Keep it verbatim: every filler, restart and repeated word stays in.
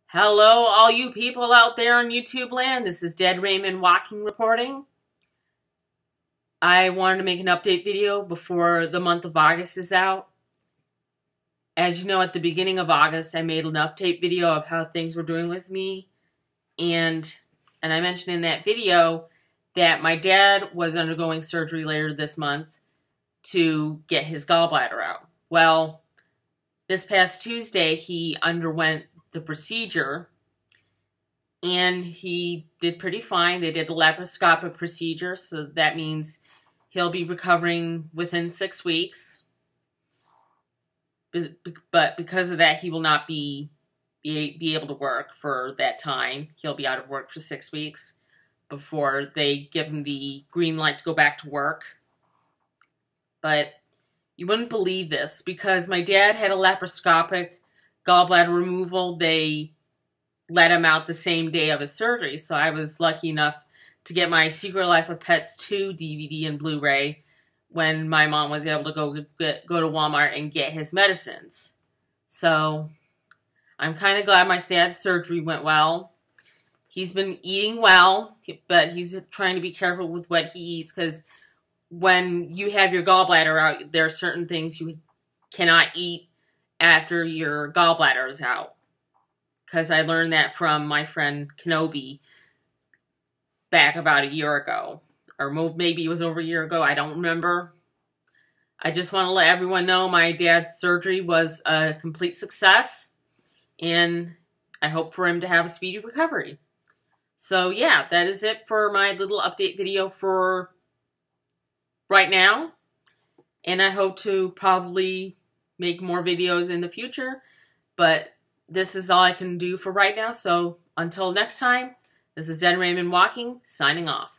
Hello, all you people out there on YouTube land. This is Dead Raymond Walking reporting. I wanted to make an update video before the month of August is out. As you know, at the beginning of August, I made an update video of how things were doing with me. And, and I mentioned in that video that my dad was undergoing surgery later this month to get his gallbladder out. Well, this past Tuesday, he underwent the procedure, and he did pretty fine. They did a laparoscopic procedure, so that means he'll be recovering within six weeks. But because of that, he will not be, be, be able to work for that time. He'll be out of work for six weeks before they give him the green light to go back to work. But you wouldn't believe this, because my dad had a laparoscopic gallbladder removal. They let him out the same day of his surgery, so I was lucky enough to get my Secret Life of Pets two D V D and Blu-ray when my mom was able to go get, go to Walmart and get his medicines. So I'm kind of glad my dad's surgery went well. He's been eating well, but he's trying to be careful with what he eats, because when you have your gallbladder out, there are certain things you cannot eat after your gallbladder is out. Because I learned that from my friend Kenobi back about a year ago. Or maybe it was over a year ago, I don't remember. I just want to let everyone know my dad's surgery was a complete success. And I hope for him to have a speedy recovery. So yeah, that is it for my little update video for right now. And I hope to probably make more videos in the future, but this is all I can do for right now. So until next time, this is Dead Raymond Walking, signing off.